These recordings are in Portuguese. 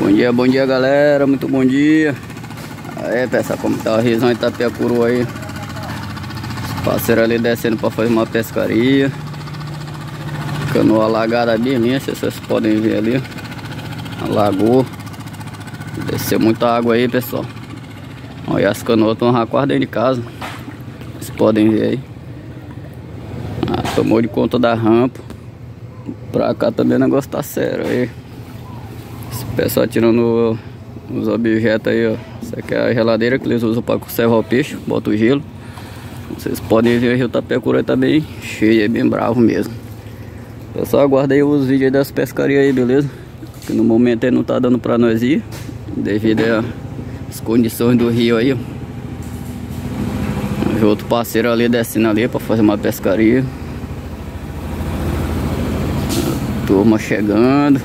Bom dia galera, muito bom dia. Aí pessoal, como tá o riozão Itapecuru aí. Parceiro ali descendo pra fazer uma pescaria. Canoa alagada bem linda, vocês podem ver ali. Alagou. Desceu muita água aí pessoal. Olha, as canoas estão já quase dentro de casa. Vocês podem ver aí. Tomou de conta da rampa. Pra cá também o negócio tá sério aí. Esse pessoal tirando os objetos aí, ó. Essa aqui é a geladeira que eles usam para conservar o peixe. Bota o gelo. Vocês podem ver o rio Itapecuru tá bem cheio, é bem bravo mesmo. Pessoal, aguarda aí os vídeos aí das pescarias aí, beleza? Que no momento aí não tá dando pra nós ir, devido às condições do rio aí, ó. O outro parceiro ali descendo ali pra fazer uma pescaria. Turma chegando.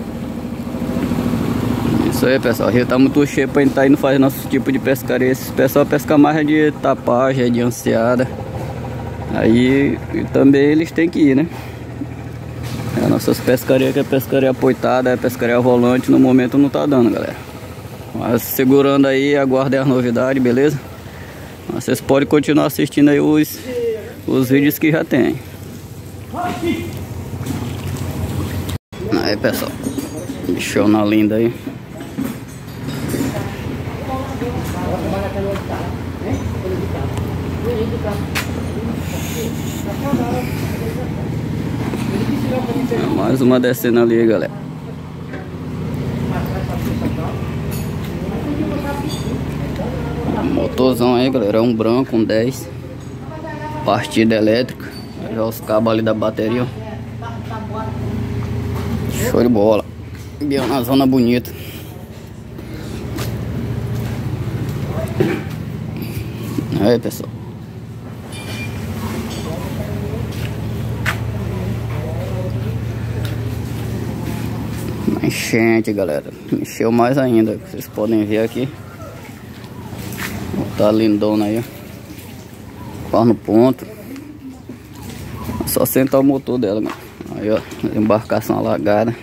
Isso aí pessoal, o rio tá muito cheio pra gente tá indo fazer nosso tipo de pescaria. Esses pessoal pesca mais de tapagem, de ansiada. Aí também eles têm que ir, né? As nossas pescarias, que é pescaria apoitada, é pescaria volante, no momento não tá dando, galera. Mas segurando aí, aguardem as novidades, beleza? Vocês podem continuar assistindo aí os vídeos que já tem. Aí pessoal, bichona linda aí. Mais uma descendo ali, galera. Motorzão aí, galera. É um branco, um 10. Partida elétrica. Já os cabos ali da bateria, ó. Show de bola. Bem na zona bonita. Aí, pessoal. Uma enchente, galera. Encheu mais ainda. Vocês podem ver aqui. Tá lindona aí, ó. Quase no ponto. É só sentar o motor dela, galera. Aí, ó. Embarcação alagada.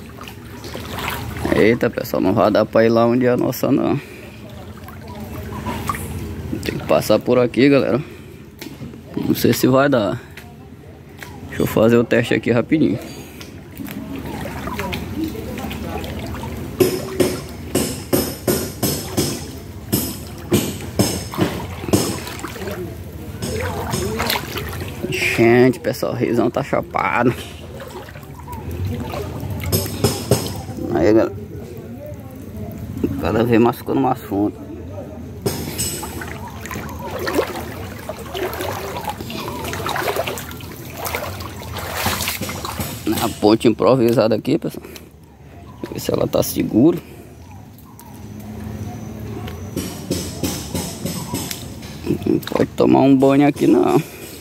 Eita, pessoal. Não vai dar pra ir lá onde é a nossa, não. Tem que passar por aqui, galera. Não sei se vai dar. Deixa eu fazer o teste aqui rapidinho. Gente, pessoal, o riozão tá chapado. Aí, galera. Cada vez mais ficando mais fundo. A ponte improvisada aqui, pessoal. Ver se ela tá segura. Não pode tomar um banho aqui não.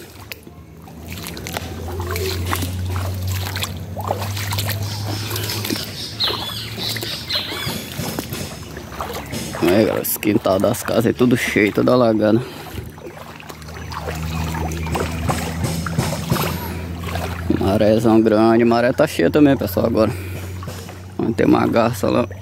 Aí, galera, esse quintal das casas é tudo cheio, tudo alagado. Marézão grande, maré tá cheia também, pessoal, agora. Tem uma garça lá.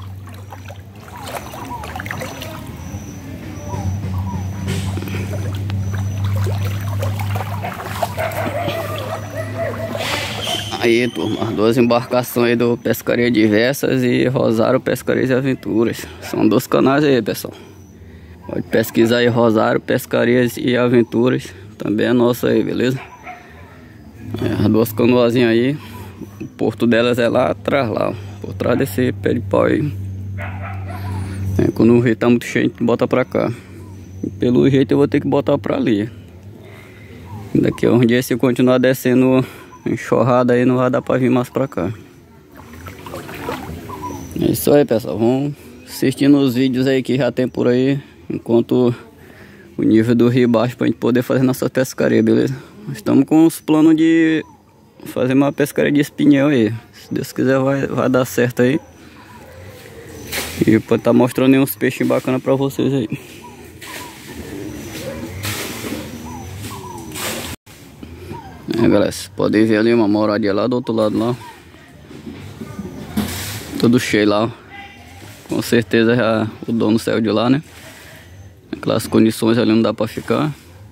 Aí, turma, as duas embarcações aí do Pescaria Diversas e Rosário Pescarias e Aventuras. São dois canais aí, pessoal. Pode pesquisar aí, Rosário Pescarias e Aventuras. Também é nosso aí, beleza? As duas canoazinhas aí. O porto delas é lá atrás, lá, ó, por trás desse pé de pau aí. Quando o rio tá muito cheio, a gente bota pra cá. E pelo jeito eu vou ter que botar pra ali. Daqui a um dia, se eu continuar descendo enxurrada aí, não vai dar pra vir mais pra cá. É isso aí, pessoal. Vamos assistindo os vídeos aí que já tem por aí, enquanto o nível do rio baixa, pra gente poder fazer nossa pescaria, beleza? Estamos com os planos de fazer uma pescaria de espinhel aí. Se Deus quiser vai dar certo aí. E pode estar mostrando aí uns peixes bacanas pra vocês aí. Galera, vocês podem ver ali uma moradia lá do outro lado lá. Tudo cheio lá, ó. Com certeza já o dono saiu de lá, né? Aquelas condições ali não dá pra ficar.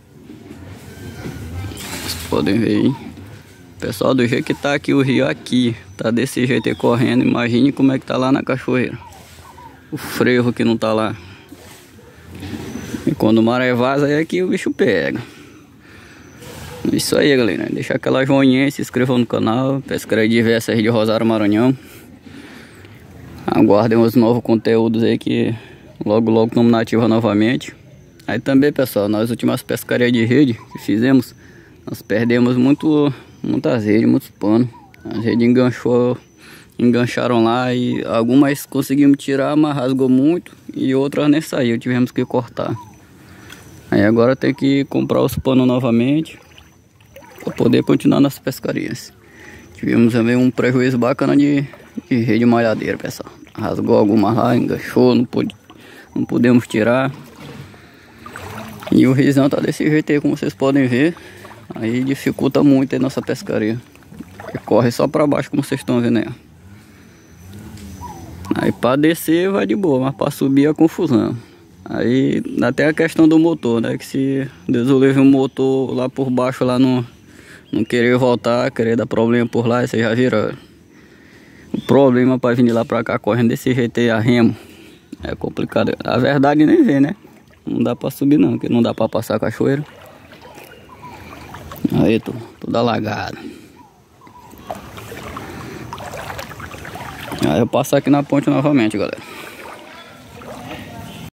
Vocês podem ver aí. Pessoal, do jeito que tá aqui o rio aqui, tá desse jeito aí correndo, imagine como é que tá lá na cachoeira. O frevo que não tá lá. E quando o maré vaza, aí é que o bicho pega. Isso aí, galera. Deixa aquela joinha, se inscrevam no canal. Pescaria Diversas de Rosário, Maranhão. Aguardem os novos conteúdos aí que logo logo estamos na ativa novamente. Aí também, pessoal, nas últimas pescarias de rede que fizemos, nós perdemos muitas redes, muitos panos. As redes engancharam lá e algumas conseguimos tirar, mas rasgou muito e outras nem saiu, tivemos que cortar. Aí agora tem que comprar os panos novamente para poder continuar nas pescarias. Tivemos também um prejuízo bacana de rede malhadeira, pessoal. Rasgou algumas lá, enganchou, não podemos tirar. E o risão tá desse jeito aí, como vocês podem ver. Aí dificulta muito a nossa pescaria. Porque corre só para baixo, como vocês estão vendo aí. Aí para descer vai de boa, mas para subir é confusão. Aí até a questão do motor, né? Que se Deus o livre o motor lá por baixo lá não querer voltar, querer dar problema por lá, você já vira o problema para vir lá para cá correndo desse jeito aí a remo. É complicado. A verdade nem vê, né? Não dá para subir não, porque não dá para passar a cachoeira. Aí tudo alagado. Aí eu passo aqui na ponte novamente, galera.